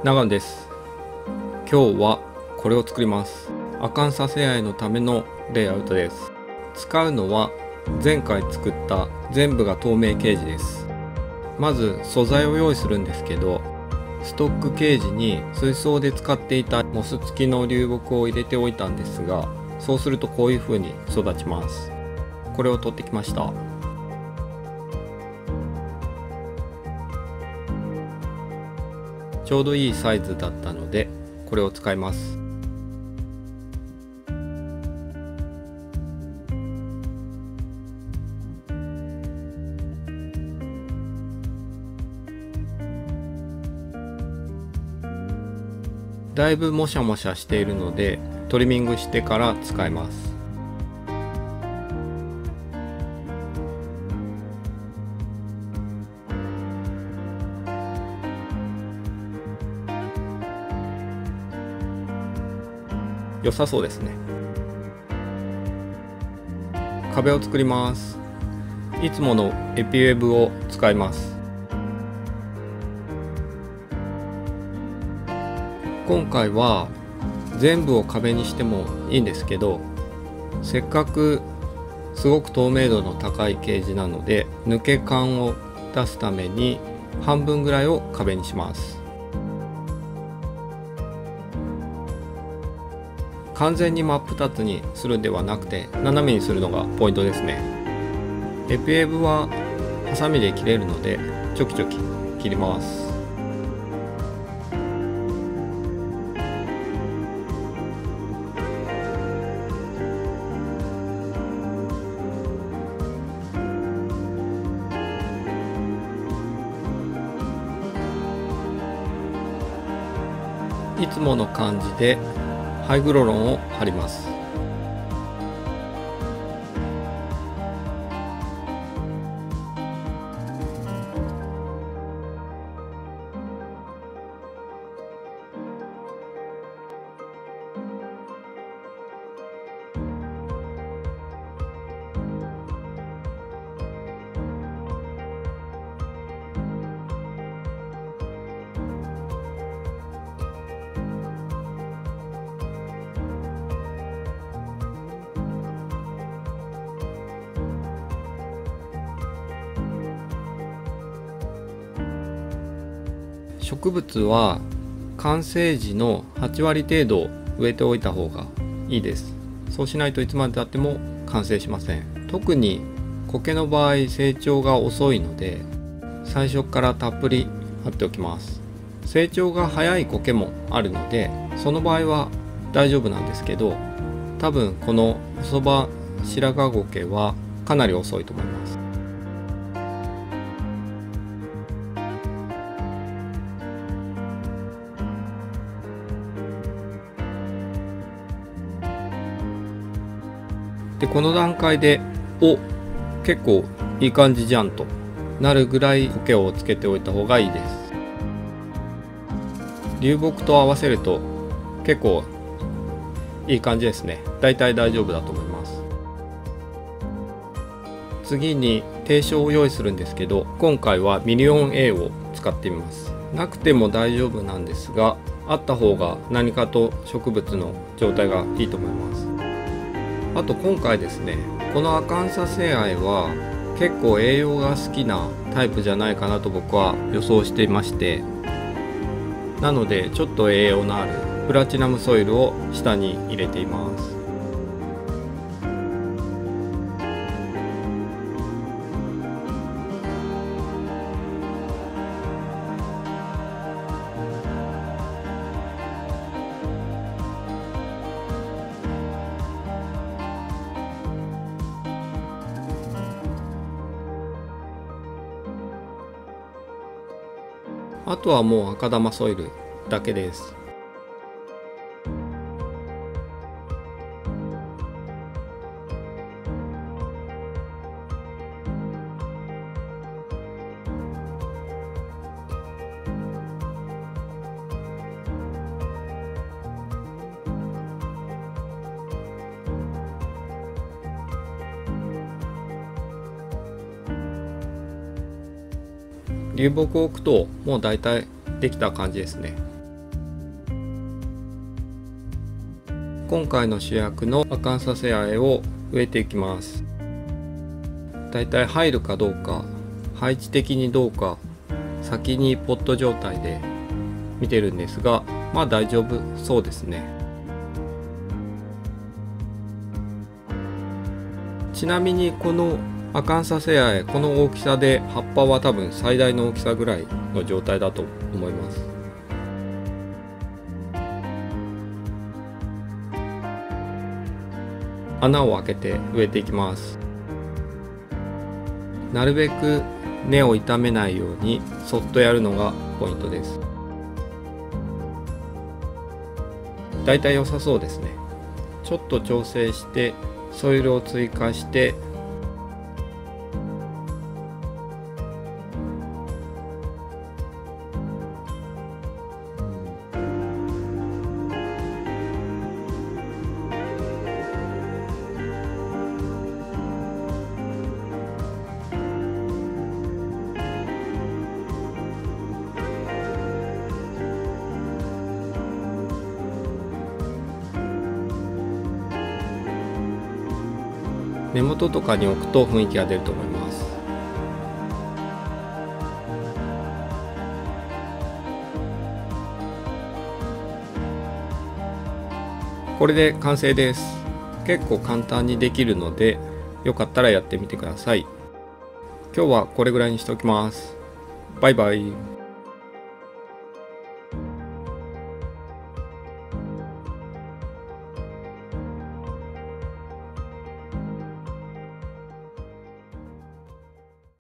長野です。今日はこれを作ります。アカンサセアイのためのレイアウトです。使うのは前回作った全部が透明ケージです。まず素材を用意するんですけど、ストックケージに水槽で使っていたモス付きの流木を入れておいたんですが、そうするとこういう風に育ちます。これを取ってきました。ちょうどいいサイズだったのでこれを使います。だいぶもしゃもしゃしているのでトリミングしてから使います。良さそうですね。壁を作ります。いつものエピウェブを使います。今回は全部を壁にしてもいいんですけど、せっかくすごく透明度の高いケージなので抜け感を出すために半分ぐらいを壁にします。完全に真っ二つにするんではなくて斜めにするのがポイントですね。エピウェブはハサミで切れるのでチョキチョキ切ります。いつもの感じでハイグロロンを貼ります。植物は完成時の8割程度植えておいた方がいいです。そうしないといつまでたっても完成しません。特に苔の場合成長が遅いので最初からたっぷり貼っておきます。成長が早い苔もあるのでその場合は大丈夫なんですけど、多分この細葉白髪苔はかなり遅いと思います。でこの段階で結構いい感じじゃんとなるぐらい苔をつけておいた方がいいです。流木と合わせると結構いい感じですね。だいたい大丈夫だと思います。次に定称を用意するんですけど、今回はミリオン A を使ってみます。なくても大丈夫なんですが、あった方が何かと植物の状態がいいと思います。あと今回ですね、このアカンサセアイは結構栄養が好きなタイプじゃないかなと僕は予想していまして、なのでちょっと栄養のあるプラチナムソイルを下に入れています。あとはもう赤玉ソイルだけです。流木を置くともうだいたいできた感じですね。 今回の主役のアカンサセアエを植えていきます。だいたい入るかどうか、配置的にどうか先にポット状態で見てるんですが、まあ大丈夫そうですね。ちなみにこのアカンサセアエ、この大きさで葉っぱは多分最大の大きさぐらいの状態だと思います。穴を開けて植えていきます。なるべく根を傷めないようにそっとやるのがポイントです。だいたい良さそうですね。ちょっと調整してソイルを追加して、根元とかに置くと雰囲気が出ると思います。これで完成です。結構簡単にできるので、よかったらやってみてください。今日はこれぐらいにしておきます。バイバイ。